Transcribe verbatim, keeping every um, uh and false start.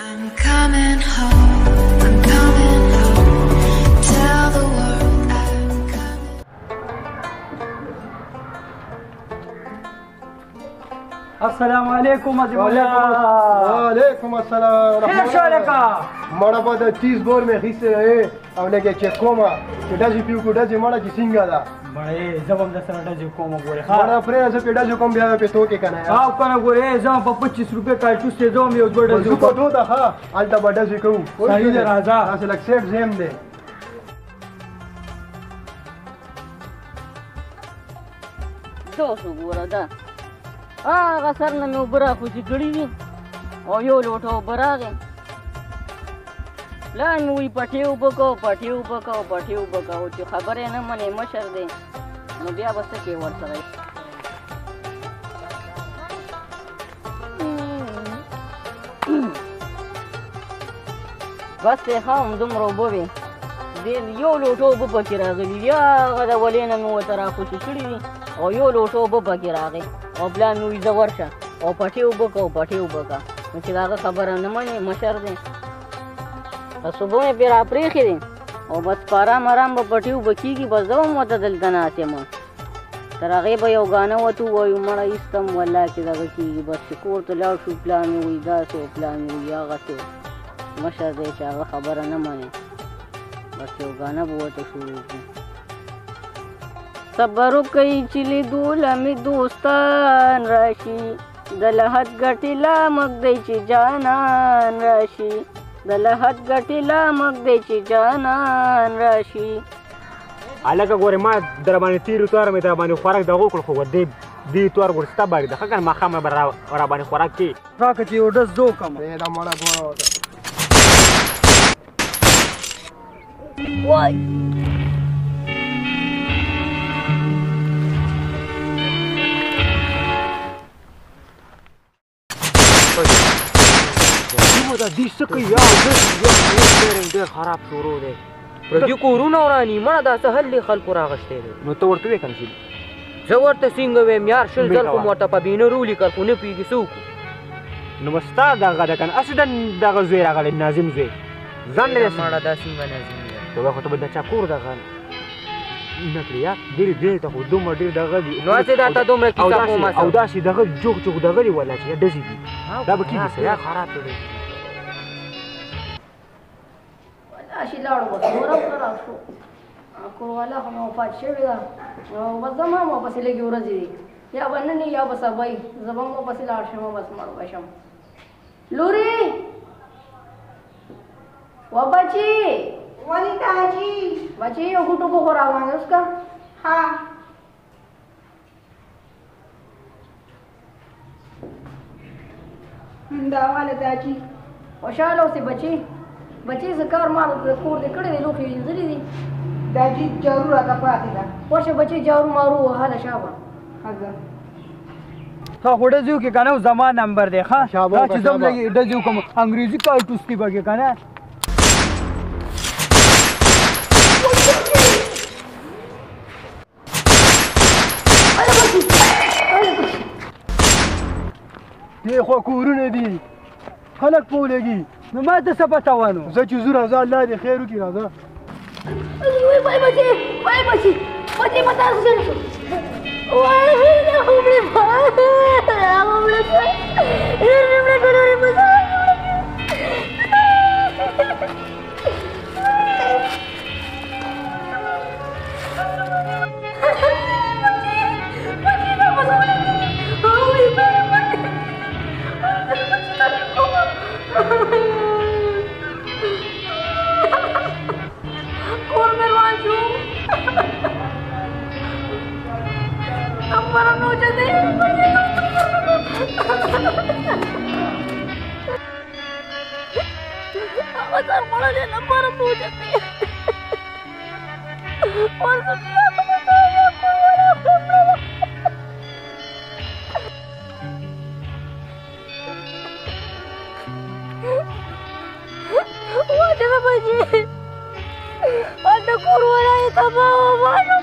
I'm coming home, I'm coming home. Tell the world I'm coming. السلام علیکم عظیم اللہ. وعلیکم السلام. خیر شو لکا مړه به د تیس بور مې اخیستی دی او لږ یې چک کومه چې ډزې پې وکړو ډزې مړه چې څنګه ده بړې زه به هم درسره ډزې کوم ګورې مړه پرېږده زه پې ډزې کوم بیا به پې توکې که نه او که نه ګورې زه هم په پچیس روپۍ کالټوس ته زه هم یو دوه ډزې زه کوټو ته ښه هلته به ډزې کوو صحیح دی راځه داسې لږ سیف زیم دی دوست وګوره دا هغه سر نه مې اوبه راخوشي کړي دي او یو لوټه اوبه راغې پلار مې وایي پټې اوبه کوه پټې اوبه کوه پټې اوبه کوه چې خبرې نه منې مشر دی نو بیا به څه کوې ورسره بس دی ښه همدومره اوبه وې دې یو لوټه اوبه پکې راغلي دي هغه د ولې نه مې ورته راخوشي کړي دي او یو لوټه اوبه پکې راغې او پلار مې وایي ځه ورشه او پټې اوبه کوه پټې اوبه کوه نو چې د هغه خبره نه منې مشر دی په صبح مې پرې راپرېښې دي او بس په ارام ارام به پټې اوبه کېږي بس زه هم ورته دلته ناست یم تر هغې به یو ګانه ورته ووایو مړه ایستم والله چې دغه کېږي بس چې کور ته لاړ شو پلار مې وایي داسې او پلار مې وایي هغسې مشر دی چې هغه خبره نه منې بس یو ګانه به ورته شروع کړو صبر وکئ چې لیدوله مې دوستان راشي د لحد ګټې لامک دی چې جانان راشي د لحد ګټې لامک دی چې جانان راشي هلکه ګورې ما در باندې تېرو تواره مې در باندې خوراک دغه وکړو خو دې دې توار ګورې ستا باندې ده ښه که نه ماښام به را باندې خوراک کوې راکړه چې یو ډز زه وکړم پرېږده مړه ګوره وای دا دې څه کوي یا ډېر خراب شروع دی پردي کورونه وراني مړه دا څه حل دی خلکو راغشتی دی نو ته ورته ویې که نه چې زه ورته څنګه ویم یار شل ځل خو مو ورته په بینه رولیکل خو نه پوهېږي څه وکړو نو به ستا دغه ده که نه هسې د دغه زوی راغلی ناظم زوی ځان نه مړه دا څنګه نظم دی توبه خو ته به د چا کور دغه نه کړې یار ډېر ډېر ته خو دومره ډېر دغه دي نو هسې دا ته دومره کیسه کوم او داسې دغه جوغ جوغ دغه دي والله چې ډزې دي دا به کېږي څه یار خراب دی داسې لاړو بس نوره خراب شو کوروالا خو مې وفات شوې ده نو بس زما هم ورپسې لږې ورځې دي یا به نن یا به سبا زه به هم ورپسې لاړ شم بس مړ به شم لورې و بچی ولیتا جی بچی یو ګوټو په خو راوانه اوس کا ها دا والدا جی خوشحاله اوسې بچی بچی زه کار ما کور دې کړی دی لوښي وینځلي دي دا جی جارو راته پاتې ده ورشه بچی جارو مارو وهله شابه ښه تا خو ډزې وکړې که نه زما نمبر دی ښه شابه دا وکړه، چې زه هم شابه. لږ ډزې وکړم انګریزي کارټوس کې به کې که نه دې خوا کورونه دي خلک په ولګي نو ما ته څه پته ونه زه چې ځو راځه الله دې خیر وکړي راځه وای بچی وای بچی بچی پتا څه وای نه همړې همړې همړې ګورې مزه کور مې روان شو نمبر نو چته اگر مړه نمبر نو چته اور څه بتایا کولا کومه وای دا بچي اور د کور ولا ته ما وانه